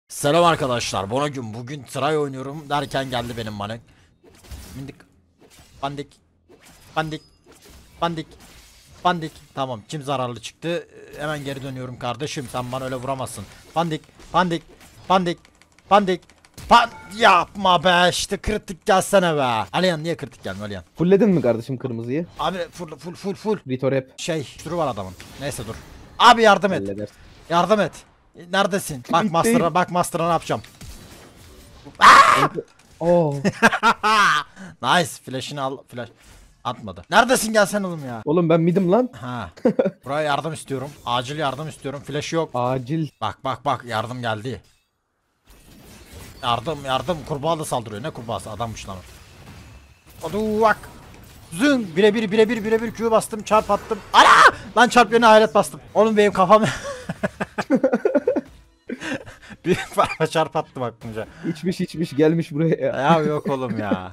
Selam arkadaşlar. Bugün try oynuyorum derken geldi benim manek. Bindik. Bandik. Bandik. Bandik. Bandik. Tamam, kim zararlı çıktı? Hemen geri dönüyorum kardeşim. Sen bana öyle vuramazsın. Bandik. Bandik. Bandik. Bandik. Yapma be, işte kritik gelsene be. Aliyan niye kritik gelmiyor Aliyan? Fullledin mi kardeşim kırmızıyı? Abi full. Ritor hep. Sürü var adamın. Neyse dur. Abi yardım et. Halledersin. Yardım et. Neredesin? Bak Master'a, bak Master'a ne yapacağım. Oo. Nice. Flash'ını al. Flash atmadı. Neredesin, gelsen oğlum ya. Oğlum ben midim lan. Ha. Buraya yardım istiyorum. Acil yardım istiyorum. Flash yok. Acil. Bak yardım geldi. Yardım. Kurbağa da saldırıyor. Ne kurbağası? Adammış lan o. Hadi bak. Zın. Birebir Q'yu bastım. Çarp attım. Ana! Lan çarp yerine hayret bastım. Oğlum benim kafam. Büyük parma çarp attım aklımca. İçmiş gelmiş buraya ya. Ya yok oğlum ya.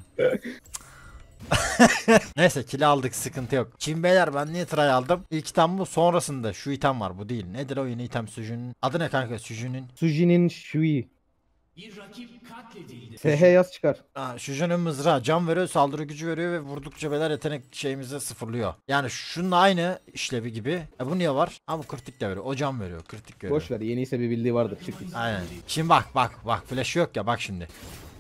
Neyse, kill aldık, sıkıntı yok. Şimdi beyler, ben niye try aldım? İlk item bu, sonrasında şu item var, bu değil. Nedir o yeni item? Suju'nun adı ne kanka? Suji'nin Shui. SH yaz çıkar. Suju'nun mızrağı can veriyor, saldırı gücü veriyor ve vurdukça beyler yetenek şeyimizi sıfırlıyor. Yani şunun aynı işlevi gibi. Bu niye var? Bu kritik de veriyor. O can veriyor, kritik veriyor. Boş ver, yeniyse bir bildiği vardır, çık git. Aynen. Şimdi bak flash yok ya, bak şimdi.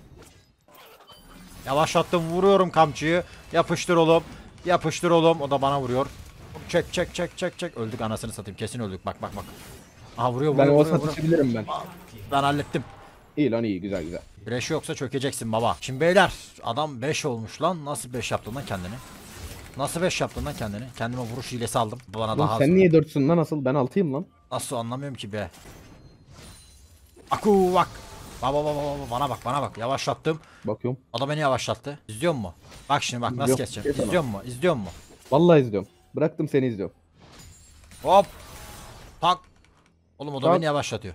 Yavaşlattım, vuruyorum kamçıyı. Yapıştır oğlum. O da bana vuruyor. Çek. Öldük, anasını satayım. Kesin öldük. Bak. Aha vuruyor. Ben o satışı bilirim ben. Ben hallettim. İyi lan, iyi, güzel. Flash yoksa çökeceksin baba. Şimdi beyler, adam 5 olmuş lan. Nasıl 5 yaptın lan kendini? Kendime vuruş hilesi aldım. Bu bana Lan daha sen az. niye 4'sün lan asıl? Ben 6'yım lan. Nasıl, anlamıyorum ki be. Aku bak. Bana bak. Yavaşlattım. Bakıyorum. Adam beni yavaşlattı. İzliyor mu? Bak şimdi, bak nasıl İzliyorum. keseceğim. Kes İzliyor mu? Vallahi izliyorum. Bıraktım seni izliyorum. Hop. Tak. Oğlum o da Tak. beni yavaşlatıyor.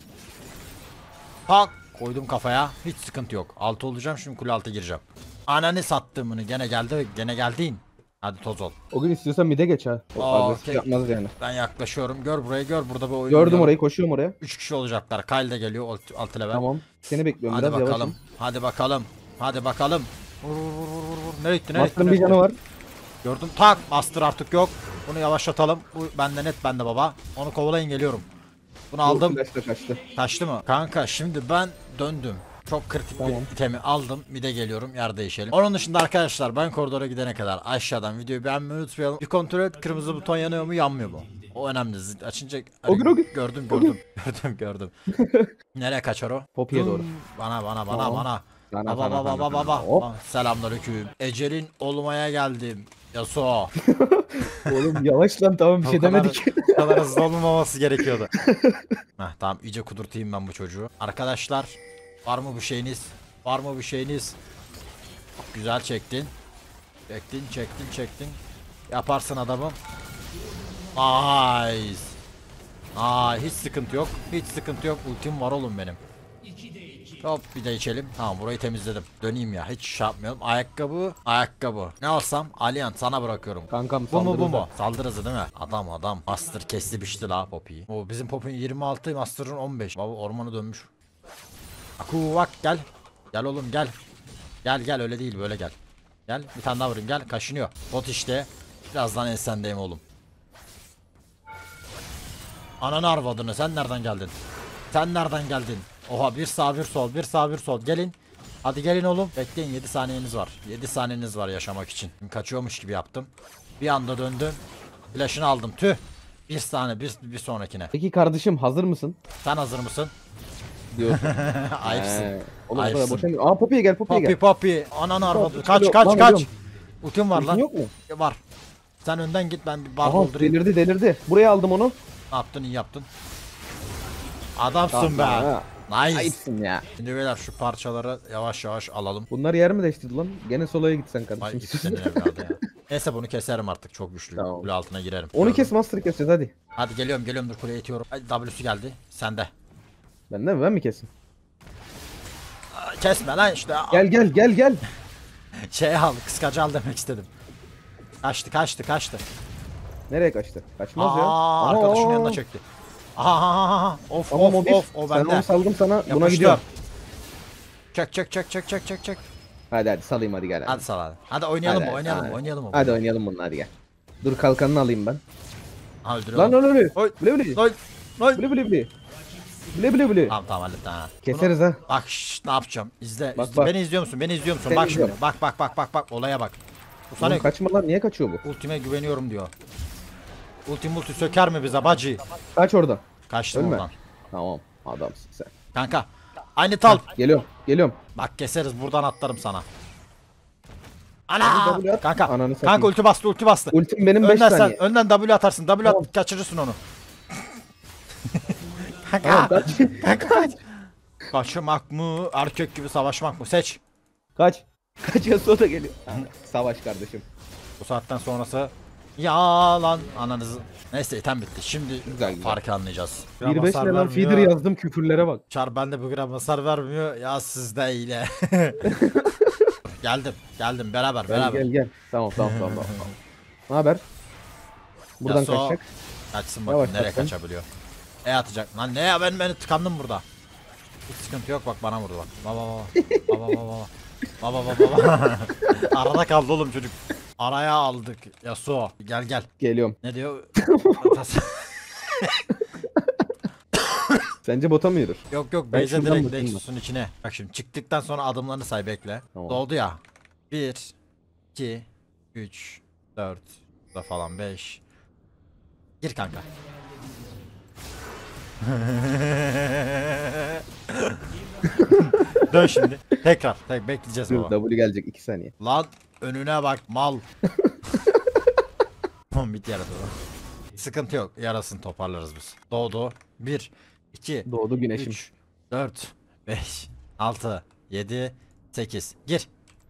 Tak. Koydum kafaya. Hiç sıkıntı yok. 6 olacağım, şimdi kule altı gireceğim. Ananı sattığımını gene geldin. Hadi toz ol. O gün istiyorsan mide geç ha. O agresif okey. yapmaz yani. Ben yaklaşıyorum. Gör burayı, gör. Burada bir oyun. Gördüm orayı, koşuyorum oraya. 3 kişi olacaklar. Kyle de geliyor. 6 level. Tamam. Seni bekliyorum, Hadi biraz bakalım. yavaşım. Hadi bakalım. Vur. Nereye gitti? Master'ın bir canı var. Gördüm. Tak. Master artık yok. Bunu yavaşlatalım. Bu bende, net bende baba. Onu kovalayın, geliyorum. Bunu aldım. Flash'la kaçtı. Kaçtı mı? Kanka şimdi ben döndüm. Çok kritik Tamam. bir itemi aldım. Mide geliyorum. Yer değişelim. Onun dışında arkadaşlar, ben koridora gidene kadar aşağıdan videoyu beğenmeyi unutmayalım. Bir kontrol et. Kırmızı buton yanıyor mu, yanmıyor mu? O önemli. Açınca O gün. gördüm. Nereye kaçar o? Poppy'ye doğru. Bana. Sana. Baba. Hop. Selamünaleyküm. Ecelin olmaya geldim. Yasuo. Oğlum yavaş lan, tamam, bir şey demedik. Bu kadar hızlı olmaması gerekiyordu. Tamam, iyice kudurtayım ben bu çocuğu. Arkadaşlar, var mı bir şeyiniz? Güzel çektin. Çektin. Yaparsın adamım. Nice. Hiç sıkıntı yok. Ultim var oğlum benim. Hop, bir de içelim. Tamam, burayı temizledim. Döneyim ya, hiç şey yapmayalım. Ayakkabı. Ne alsam? Aliyan, sana bırakıyorum. Kankam Bu saldırı. mu? Saldırı hızı değil mi? Adam. Master kesti biçti la Poppy'yi. O bizim Poppy'nin 26, Master'ın 15. Baba ormanı dönmüş. Aku bak, gel. Gel oğlum gel. Gel öyle değil, böyle gel. Gel, bir tane daha vurayım, gel. Kaşınıyor. Bot işte. Birazdan ensendeyim oğlum. Ananı arvadını, sen nereden geldin? Oha, bir sağ bir sol. Gelin. Hadi gelin oğlum. Bekleyin, 7 saniyeniz var. 7 saniyeniz var yaşamak için. Kaçıyormuş gibi yaptım. Bir anda döndüm. Flash'ını aldım. Tüh. Bir saniye, bir sonrakine. Peki kardeşim, hazır mısın? Sen hazır mısın? Diyorsun. Ayıpsın. Oğlum Ayıpsın. buraya boşanmıyor. Poppy'ye gel. Poppy. Ananı arvadı. Kaç. Geliyorum. Ultim var Ultin lan. yok mu? Var. Sen önden git, ben bir bar Aha, doldurayım. delirdi. Buraya aldım onu. Ne yaptın, iyi yaptın. Adamsın Tamam, be. ha. Nice. Ayıpsın ya. Şimdi beyler, şu parçaları yavaş yavaş alalım. Bunlar yer mi değiştirdi lan? Gene soloya gitsen Ay kardeşim. ikisinin evladı ya. Neyse, bunu keserim artık, çok güçlü. Tamam. Kule altına girerim. Onu kes, master'ı keseceğiz hadi. Hadi geliyorum, dur kuleye itiyorum. Hadi, W'su geldi. Sende. Ben mi kesin? Kesme lan işte. Gel. Şey al, kıskacı al demek istedim. Kaçtı. Nereye kaçtı? Kaçmaz ya. Arkadaşın Aa. yanına çekti. Aha. Of Tamam o of bir. of. O Sen bende. onu saldım sana. Buna Yapıştır. gidiyorum. Çek. Hadi salayım hadi gel. Hadi sal hadi. Hadi oynayalım Hadi, mı? Oynayalım mı? hadi. Oynayalım mı? Hadi oynayalım bunu hadi gel. Dur kalkanını alayım ben. Ha, öldürüyorum. Lan öyle. Oy. Bile bile. Oy. Oy. Bile bile bile. Bile bile. Tamam hallettim ha. Keseriz ha. Bak ne yapacağım? İzle. Bak, izle. bak. Beni izliyor musun? Beni izliyor musun? Seni Bak şimdi. izliyorum. Bak. Olaya bak. Bu Oğlum sana kaçma lan niye kaçıyor bu? ultime güveniyorum diyor. Multi söker mi bize bacı? Kaç oradan. Kaçtım Ölme. oradan. Tamam adamsın sen. Kanka. Aynı tal. Geliyorum. Bak keseriz buradan atlarım sana. Hadi Ana! W at. Kanka. Ananı satayım. Kanka ulti bastı. Ultim benim 5 Önden saniye. önden W atarsın. W Tamam. at kaçırırsın onu. Tamam Kanka. kaç. Kanka kaç. Kaçmak mı? Erkek gibi savaşmak mı? Seç. Kaç. Kaç Yasuo da geliyor. Savaş kardeşim. Bu saatten sonrası yalan ananızı. Neyse item bitti. Şimdi Güzel. farkı anlayacağız. 1.5 ne lan feeder yazdım küfürlere bak. Çar bende bu gram hasar vermiyor. Ya sizde ile. Geldim beraber. Gel. Tamam. Ne haber? Buradan Yasuo kaçacak. Kaçsın bakayım Yavaş nereye kaçsın. kaçabiliyor. Atacak. Lan ne ya ben tıkandım burada. Hiç sıkıntı yok bak bana vurdu bak. Baba. Arada kaldı oğlum çocuk. Araya aldık. Yasuo gel. Geliyorum. Ne diyor? Sence bota mı yürür? Yok Ben Beyze şuradan direkt bakayım Nexus'un içine. Bak şimdi çıktıktan sonra adımlarını say bekle. Tamam. Doğdu ya. 1 2 3 4 da falan 5. Gir kanka. Dön şimdi. Tekrar. Bekleyeceğiz Dur baba. W gelecek 2 saniye. Lan önüne bak mal. Bit yaradı. Sıkıntı yok. Yarasını toparlarız biz. Doğdu. 1 2 Doğdu güneşim. 3 4 5 6 7 8 gir.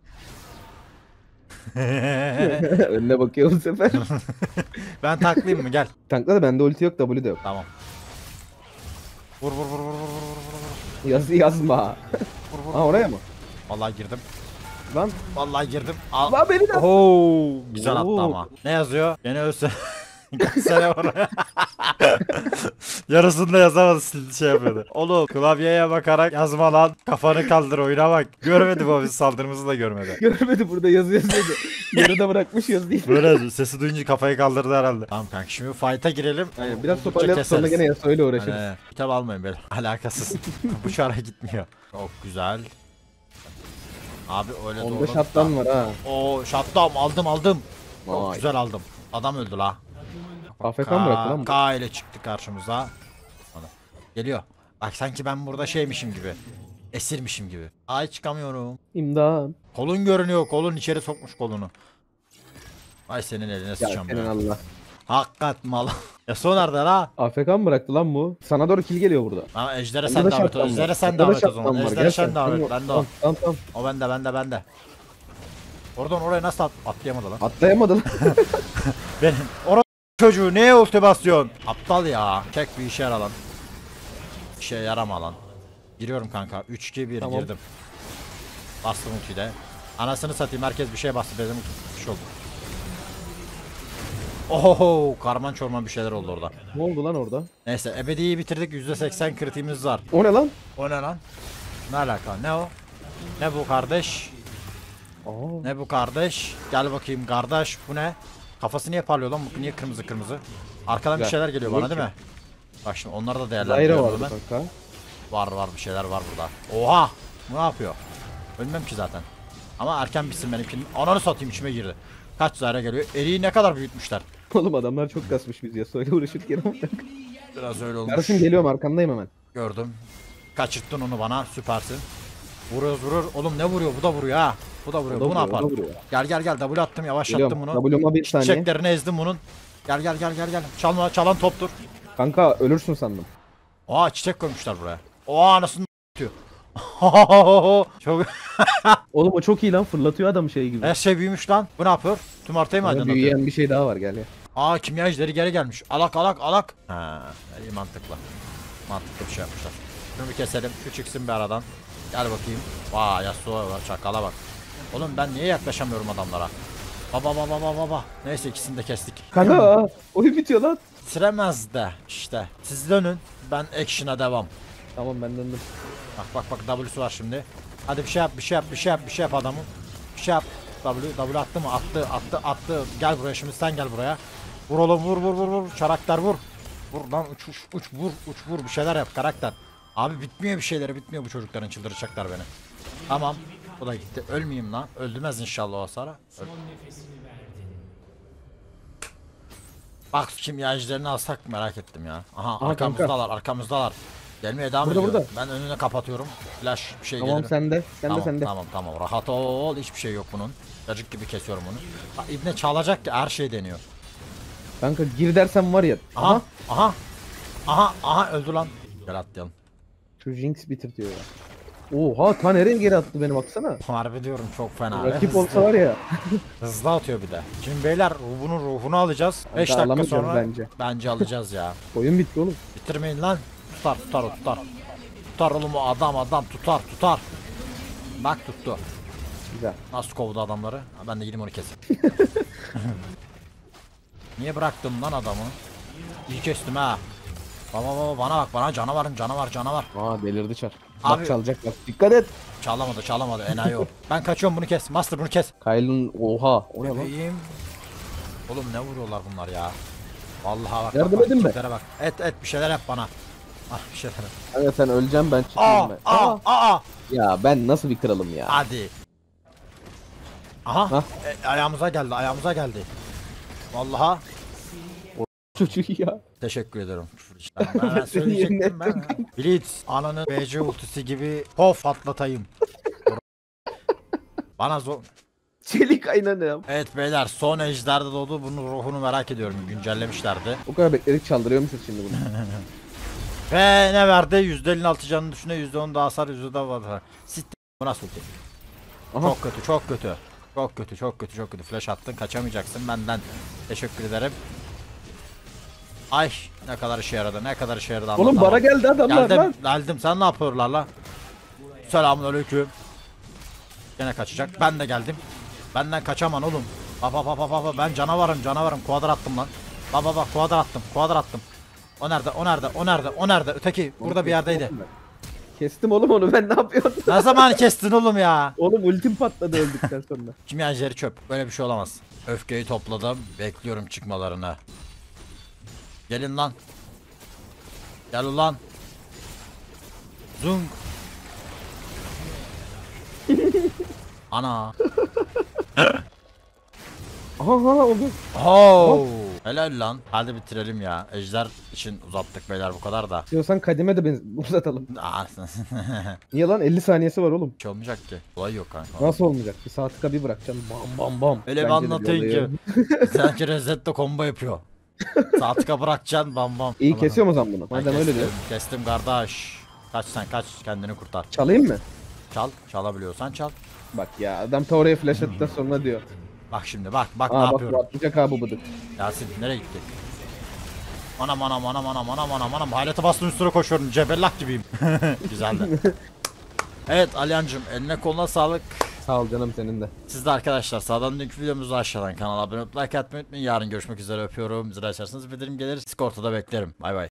Önüne bakıyor bu sefer. Ben taklayayım mı gel. Tankla da bende ulti yok W de yok. Tamam. Vur. Yazma. Ha oraya mı? Vallahi girdim. Lan. Vallahi girdim. Al. Lan beni de. Oo, güzel attı Oo. ama. Ne yazıyor? Gene ölse. Gelsene oraya. Yarısını da yazamadı şey yapıyordu. Oğlum klavyeye bakarak yazma lan. Kafanı kaldır oyuna bak. Görmedi bu biz saldırımızı da görmedi. Görmedi burada yazıyordu. Yarıda bırakmış yazıyı. Böyle sesi duyunca kafayı kaldırdı herhalde. Tamam kanka şimdi fight'a girelim. Aynen, biraz Buldukça toparlayıp sonra keseriz. gene Yasuo'yla uğraşırız. Hani, kitap almayın böyle. Alakasız. Bu çara gitmiyor. Çok güzel. Abi öyle 15 doğru. hattan var ha. Oo shutdown aldım. Çok Vay. güzel aldım. Adam öldü la. AFK mı bıraktı lan bu? K ile çıktı karşımıza. Geliyor. Bak sanki ben burada şeymişim gibi. Esirmişim gibi. Ay çıkamıyorum. İmdat. Kolun görünüyor. Kolun içeri sokmuş kolunu. Ay senin eline Ya sıçacağım senin ya. Allah. Hakikat mal. Ya son nerede la? AFK mı bıraktı lan bu? Sana doğru kill geliyor burada. Ha Ejder'e Bende sen de davet şapkan ol. var. Ejder'e sen Bende de davet o şapkan zaman. var. Ejder'e Gel sen sen. davet. Bende o. Tamam. O bende. Oradan oraya nasıl atlayamadı lan? Atlayamadı lan. Benim. Orada çocuğu neye ulti basıyorsun? Aptal ya. Tek bir işe yara lan. İşe yarama lan. Giriyorum kanka. 3-2-1 Tamam. girdim. Bastım ultiyi de. Anasını satayım herkes bir şey bastı. Benim bir şey oldu. Oho karman çorman bir şeyler oldu orada. Ne oldu lan orada? Neyse ebediyi bitirdik. %80 kritiğimiz var. O ne lan? O ne lan? Ne alaka? Ne o? Ne bu kardeş? Aa. Ne bu kardeş? Gel bakayım kardeş. Bu ne? Kafası niye parlıyor lan? Bu niye kırmızı? Arkadan bir Güzel. şeyler geliyor bana Niye değil mi? Bak şimdi onları da Zaire değerlendiriyorum vardı ben. kanka. Var bir şeyler var burada. Oha! Bu ne yapıyor? Ölmem ki zaten. Ama erken bitsin benimkinin. Ananı satayım içime girdi. Kaç zaire geliyor? Eriği ne kadar büyütmüşler. Oğlum adamlar çok kasmış biz Yasuo'yla uğraşırken ama. Biraz öyle olmuş. Kardeşim geliyorum arkandayım hemen. Gördüm. Kaçırttın onu bana. Süpersin. Vurur. Oğlum ne vuruyor? Bu da vuruyor ha. Bu da vuruyor. O da Bu ne vuruyor, yapar? o da vuruyor. Gel. W attım. Yavaşlattım Geliyorum. bunu. W'ma bir saniye. Çiçeklerini ezdim bunun. Gel. Çalan toptur. Kanka ölürsün sandım. Aa çiçek koymuşlar buraya. Oha anasını atıyor. Çok Oğlum o çok iyi lan fırlatıyor adam şey gibi. her şey büyümüş lan. Bu ne yapıyor? Tüm haritayı mı Ama aydınlatıyor? büyüyen bir şey daha var gel ya. Aa kimya ejderi geri gelmiş. Alak. Ha, iyi mantıklı. Mantıklı bir şey yapmışlar. Şunu bir keselim. Şu çıksın bir aradan. Gel bakayım. Vay Yasuo var. Çakala bak. Oğlum ben niye yaklaşamıyorum adamlara? Baba. Neyse ikisini de kestik. Kanka oyun bitiyor lan. bitiremez de işte. Siz dönün, ben action'a devam. Tamam ben döndüm. Bak W'su var şimdi. Hadi bir şey yap adamım. Bir şey yap. W attı mı? Attı. Gel buraya şimdi, sen gel buraya. Vur oğlum, vur. Karakter vur. Vur lan, uç vur, bir şeyler yap karakter. Abi bitmiyor, bir şeyleri bitmiyor bu çocukların, çıldıracaklar beni. Tamam. Bu da gitti. Ölmeyeyim lan. Öldürmez inşallah o hasara. Bak kimyacılarını alsak merak ettim ya. Aha arkamızdalar. Gelmeye devam Burada, ediyor. burada. Ben önüne kapatıyorum. Flash bir şey Tamam gelir. sende. Sende. Tamam. Rahat ol. Hiçbir şey yok bunun. Cacık gibi kesiyorum onu. Ha, İbne çalacak ki her şey deniyor. Kanka gir dersen var ya. Aha öldü lan. Gel atlayalım. Şu Jinx bitir diyor ya. Oha ta nereye geri attı beni baksana. Harbi diyorum, çok fena. Rakip olsa var ya. Hızlı atıyor bir de. Şimdi beyler bunun ruhunu alacağız. 5 dakika alamayacağız sonra bence. alacağız ya. Oyun bitti oğlum. Bitirmeyin lan. Tutar. Tutar oğlum o adam tutar. Bak tuttu. Güzel. Nasıl kovdu adamları? Ha, ben de gideyim onu keseyim. Niye bıraktım lan adamı? İyi kestim ha. Bana bak, bana canavar. Aa delirdi Çar. Abi- Bak çalacak bak. Dikkat et. Çalamadı enayi o. Ben kaçıyorum, bunu kes. Master bunu kes. Kyle'ın oha. O ne lan? Bebeğim. Oğlum ne vuruyorlar bunlar ya. Vallahi bak. Yardım bak, edin be. tiplere bak. Et bir şeyler yap bana. Ah bir şeyler yap. Kanka sen öleceksin ben çıkayım ben. Aa. Ya ben nasıl bir kralım ya. Hadi. Aha. Hah. Ayağımıza geldi. Vallahi Çocuğu ya. teşekkür ederim. Küfür işte. Ben söyleyecektim ben. Blitz ananın BC ultisi gibi pof atlatayım. Bana zor. Çelik aynanım. Evet beyler, son ejderde doğdu. Bunun ruhunu merak ediyorum. Güncellemişlerdi. O kadar bekledik çaldırıyor musun şimdi bunu? Ve ne verdi? %56 canını düşüne, %10 daha hasar, %10 daha hasar. Sitte bu nasıl ulti? Aha. Çok kötü. Flash attın, kaçamayacaksın benden. Teşekkür ederim. Ay ne kadar işe yaradı. Oğlum anlatamam. bana geldi adamlar lan. Geldim. Sen ne yapıyorlar la? Selamünaleyküm. Gene kaçacak. Ben de geldim. Benden kaçaman oğlum. Baba ben canavarım. Kuadra attım lan. Baba kuadra attım. O nerede? Öteki burada bir yerdeydi. Kestim oğlum onu ben ne yapıyorum? Ne zaman kestin oğlum ya? Oğlum ultim patladı öldükten sonra. Kimyacıları çöp. Böyle bir şey olamaz. Öfkeyi topladım. Bekliyorum çıkmalarını. Gelin lan. Gel ulan. Zung. Ana. Aha oldu. Oh. Helal lan. Hadi bitirelim ya. Ejder için uzattık beyler, bu kadar da. İstiyorsan kadime de uzatalım. Aa, Niye lan 50 saniyesi var oğlum. bir şey olmayacak ki. Olay yok kanka. Nasıl olmayacak? Bir saat bir bırakacağım. Bam. Öyle bir Bence de anlatayım bir ki. olay. Sanki Reset'te combo yapıyor. Saatka bırakacaksın bam. İyi Tamam. kesiyor mu o zaman bunu? Ben Madem öyle diyor. Kestim kardeş. Kaç sen kaç, kendini kurtar. Çalayım mı? Çalabiliyorsan çal. Bak ya adam ta oraya flash attıktan sonra diyor. Bak şimdi bak ne Aa bak yapıyorum. bu atlayacak abi bu bıdık. Yasin nereye gitti? Anam halete bastım, üstüne koşuyorum, cebellak gibiyim. Güzeldi. Evet Aliyancım, eline koluna sağlık. Sağ ol canım senin de. Siz de arkadaşlar sağdan dünkü videomuzu aşağıdan kanala abone olup like atmayı unutmayın. Yarın görüşmek üzere, öpüyorum. Zira açarsanız bildirim gelir. Discord'da da beklerim. Bay bay.